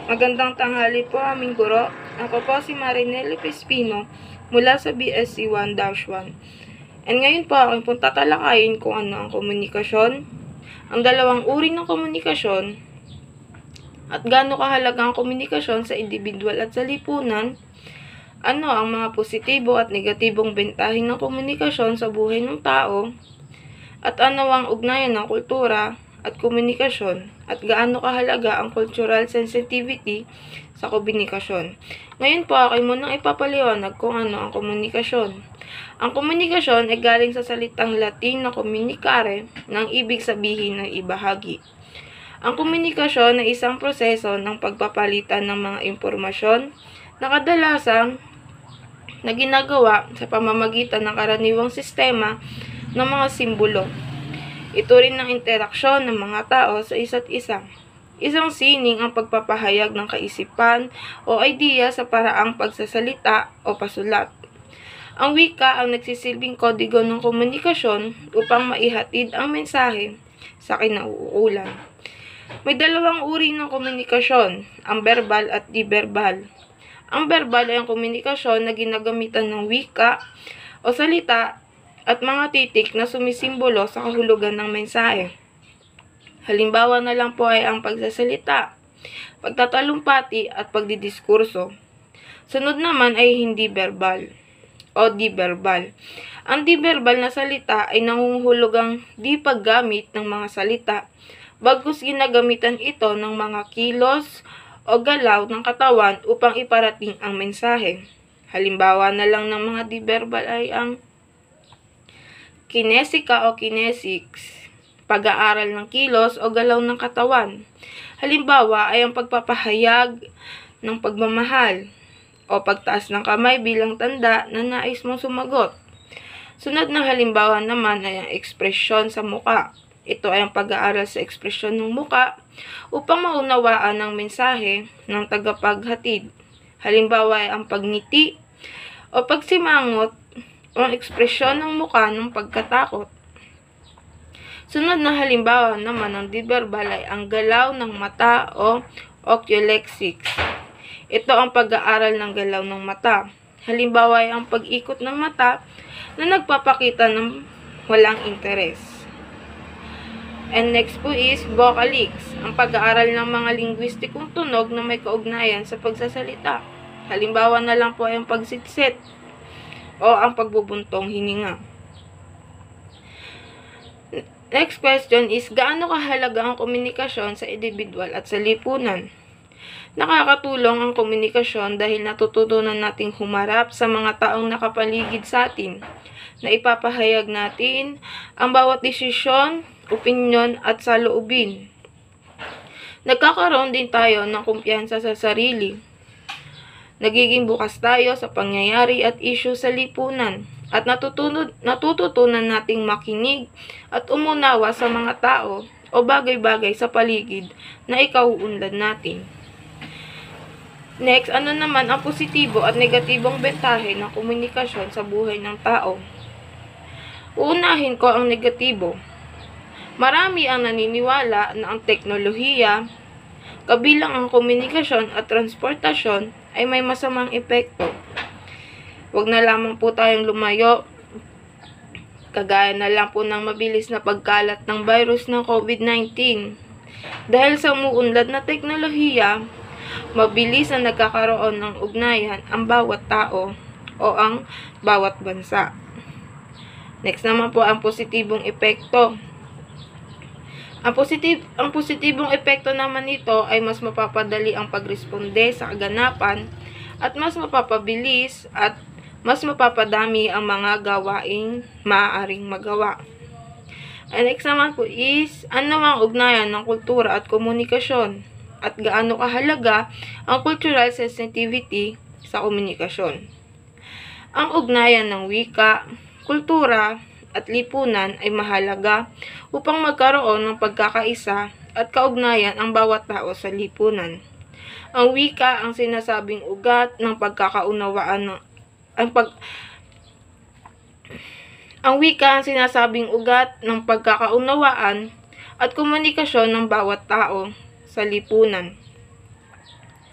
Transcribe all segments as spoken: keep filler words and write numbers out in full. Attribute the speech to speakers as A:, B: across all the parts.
A: Magandang tanghali po aming guro. Ako po si Marinelli Pespino mula sa B S C one dash one. And ngayon po aking pong tatalakayin kung ano ang komunikasyon, ang dalawang uri ng komunikasyon, at gaano kahalaga ang komunikasyon sa individual at sa lipunan, ano ang mga positibo at negatibong bentahin ng komunikasyon sa buhay ng tao, at ano ang ugnayan ng kultura at komunikasyon, at gaano kahalaga ang cultural sensitivity sa komunikasyon. Ngayon po, akin munang ipapaliwanag kung ano ang komunikasyon. Ang komunikasyon ay galing sa salitang Latin na communicare, nang ibig sabihin na ibahagi. Ang komunikasyon ay isang proseso ng pagpapalitan ng mga impormasyon na kadalasang na ginagawa sa pamamagitan ng karaniwang sistema ng mga simbolo. Ito rin ang interaksyon ng mga tao sa isa't isa. Isang sining ang pagpapahayag ng kaisipan o idea sa paraang pagsasalita o pasulat. Ang wika ang nagsisilbing kodigo ng komunikasyon upang maihatid ang mensahe sa kinauukulan. May dalawang uri ng komunikasyon, ang verbal at di-verbal. Ang verbal ay ang komunikasyon na ginagamitan ng wika o salita at mga titik na sumisimbolo sa kahulugan ng mensahe. Halimbawa na lang po ay ang pagsasalita, pagtatalumpati at pagdidiskurso. Sunod naman ay hindi verbal o di-verbal. Ang di-verbal na salita ay nangunghulugang di paggamit ng mga salita, bagkus ginagamitan ito ng mga kilos o galaw ng katawan upang iparating ang mensahe. Halimbawa na lang ng mga di-verbal ay ang kinesika o kinesics, pag-aaral ng kilos o galaw ng katawan. Halimbawa ay ang pagpapahayag ng pagmamahal o pagtaas ng kamay bilang tanda na nais mong sumagot. Sunod na halimbawa naman ay ang ekspresyon sa muka. Ito ay ang pag-aaral sa ekspresyon ng muka upang maunawaan ang mensahe ng tagapaghatid. Halimbawa ay ang pagngiti o pagsimangot o ang ekspresyon ng mukha ng pagkatakot. Sunod na halimbawa naman ng di-verbal ay ang galaw ng mata o oculexics. Ito ang pag-aaral ng galaw ng mata. Halimbawa ay ang pag-ikot ng mata na nagpapakita ng walang interes. And next po is vocalics, ang pag-aaral ng mga lingwistikong tunog na may kaugnayan sa pagsasalita. Halimbawa na lang po ay ang pagsitsit o ang pagbubuntong hininga. Next question is, gaano kahalaga ang komunikasyon sa individual at sa lipunan? Nakakatulong ang komunikasyon dahil natututunan nating humarap sa mga taong nakapaligid sa atin, na ipapahayag natin ang bawat desisyon, opinyon at saloobin. Nagkakaroon din tayo ng kumpiyansa sa sarili. Nagiging bukas tayo sa pangyayari at issue sa lipunan, at natutunan, natututunan nating makinig at umunawa sa mga tao o bagay-bagay sa paligid na ikauunlad natin. Next, ano naman ang positibo at negatibong bentahe ng komunikasyon sa buhay ng tao? Uunahin ko ang negatibo. Marami ang naniniwala na ang teknolohiya, kabilang ang komunikasyon at transportasyon, ay may masamang epekto. Huwag na lamang po tayong lumayo, kagaya na lang po ng mabilis na pagkalat ng virus ng COVID nineteen. Dahil sa umuunlad na teknolohiya, mabilis na nagkakaroon ng ugnayan ang bawat tao o ang bawat bansa. Next naman po ang positibong epekto. Ang, positib ang positibong epekto naman nito ay mas mapapadali ang pagresponde sa kaganapan at mas mapapabilis at mas mapapadami ang mga gawaing maaaring magawa. And next naman po is, ano ang ugnayan ng kultura at komunikasyon at gaano kahalaga ang cultural sensitivity sa komunikasyon. Ang ugnayan ng wika, kultura, at lipunan ay mahalaga upang magkaroon ng pagkakaisa at kaugnayan ang bawat tao sa lipunan. Ang wika ang sinasabing ugat ng pagkakaunawaan ng ang pag Ang wika ang sinasabing ugat ng pagkakaunawaan at komunikasyon ng bawat tao sa lipunan.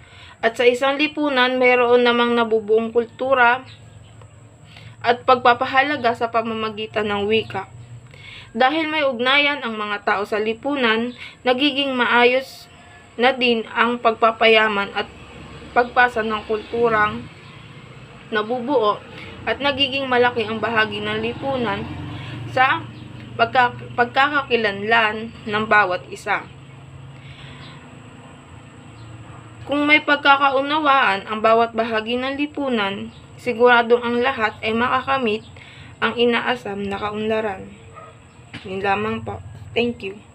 A: At sa isang lipunan, mayroon namang nabubuong kultura at pagpapahalaga sa pamamagitan ng wika. Dahil may ugnayan ang mga tao sa lipunan, nagiging maayos na din ang pagpapayaman at pagpasa ng kulturang nabubuo at nagiging malaki ang bahagi ng lipunan sa pagka, pagkakakilanlan ng bawat isa. Kung may pagkakaunawaan ang bawat bahagi ng lipunan, siguradong ang lahat ay makakamit ang inaasam na kaunlaran. Yun lamang po. Thank you.